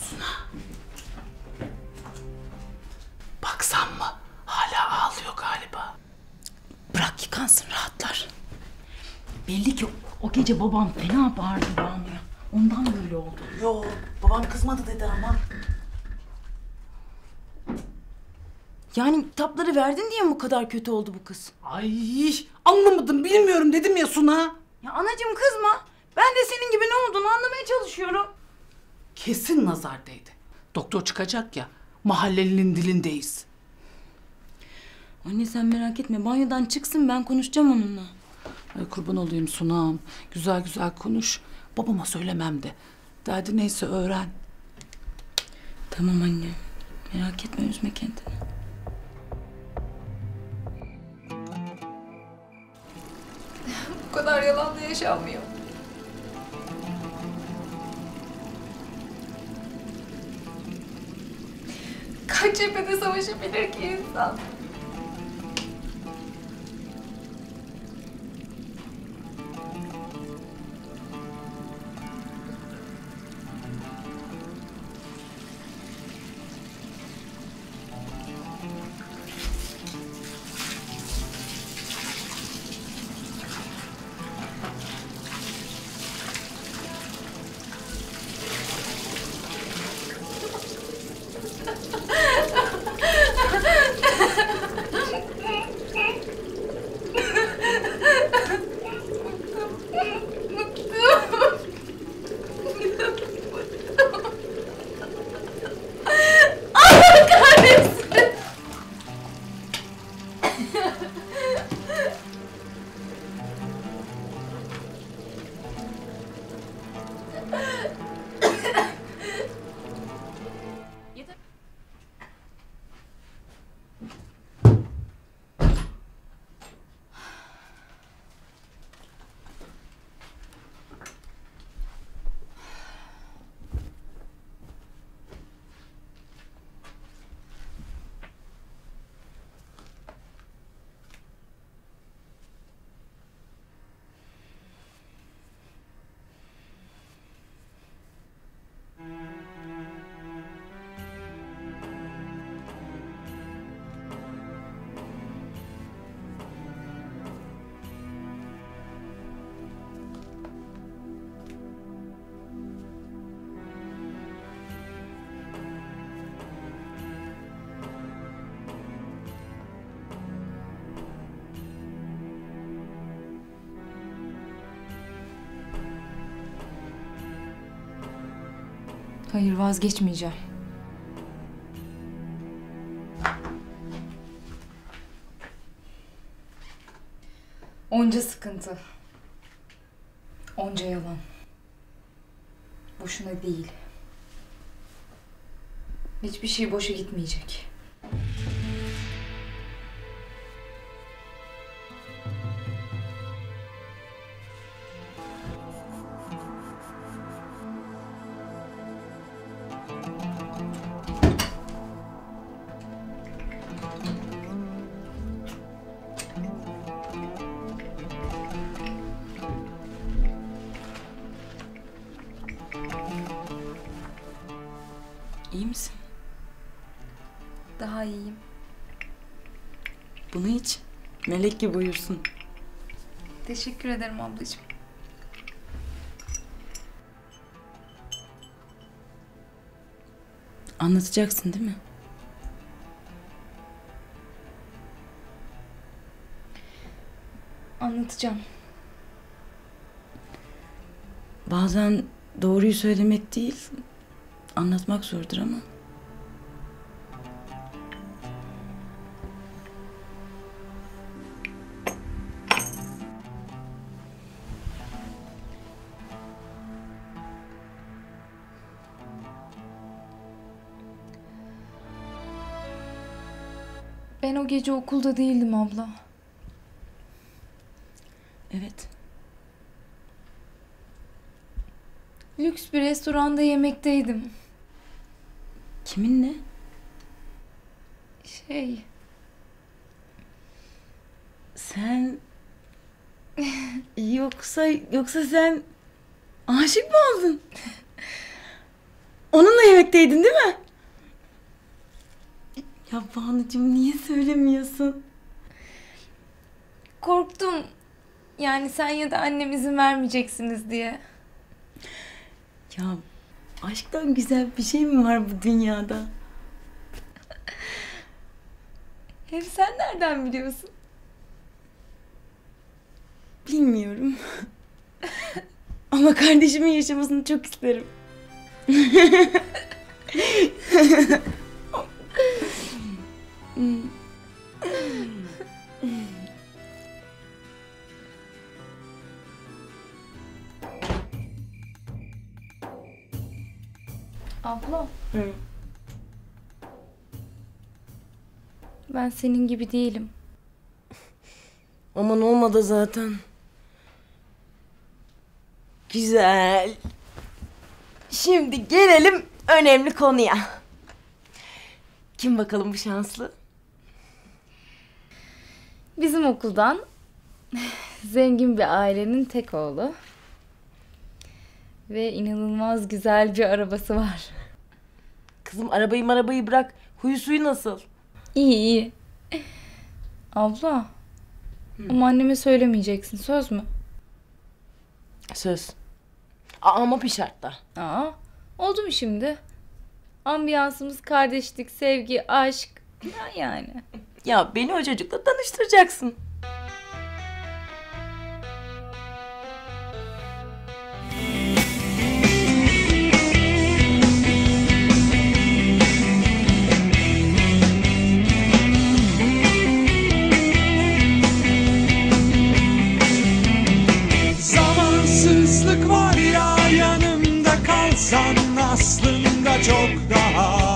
Suna. Baksam mı? Hala ağlıyor galiba. Bırak yıkansın, rahatlar. Belli ki o gece babam fena bağırdı Banu'ya. Ondan böyle oldu. Yo, babam kızmadı dedi ama. Yani kitapları verdin diye mi bu kadar kötü oldu bu kız? Ay, anlamadım, bilmiyorum dedim ya Suna. Ya anacığım kızma. Ben de senin gibi ne olduğunu anlamaya çalışıyorum. Kesin nazar değdi. Doktor çıkacak ya, mahallelinin dilindeyiz. Anne sen merak etme, banyodan çıksın, ben konuşacağım onunla. Ay kurban olayım Suna'm. Güzel güzel konuş. Babama söylemem de. Derdi neyse öğren. Tamam anne. Merak etme, üzme kendini. Bu kadar yalanla yaşanmıyor. Kaç cephede savaşabilir ki insan? Hayır, vazgeçmeyeceğim. Onca sıkıntı. Onca yalan. Boşuna değil. Hiçbir şey boşa gitmeyecek. İyi misin? Daha iyiyim. Bunu iç. Melek gibi uyursun. Teşekkür ederim ablacığım. Anlatacaksın değil mi? Anlatacağım. Bazen doğruyu söylemek değil, anlatmak zordur ama. Ben o gece okulda değildim abla. Evet. Lüks bir restoranda yemekteydim. Kiminle? Sen... yoksa sen aşık mı oldun? Onunla yemekteydin değil mi? Ya Banucuğum niye söylemiyorsun? Korktum. Yani sen ya da annem izin vermeyeceksiniz diye. Ya aşktan güzel bir şey mi var bu dünyada? Hem sen nereden biliyorsun? Bilmiyorum. Ama kardeşimin yaşamasını çok isterim. Abla. Hı. Ben senin gibi değilim. Aman olmadı zaten. Güzel. Şimdi gelelim önemli konuya. Kim bakalım bu şanslı? Bizim okuldan zengin bir ailenin tek oğlu. Ve inanılmaz güzel bir arabası var. Kızım arabayı bırak. Huyu suyu nasıl? İyi iyi. Abla. Ama anneme söylemeyeceksin, söz mü? Söz. Ama bir şartla. Aa, oldu mu şimdi? Ambiyansımız kardeşlik, sevgi, aşk. Yani. Ya beni o çocukla tanıştıracaksın. Zamansızlık var ya, yanımda kalsan aslında çok daha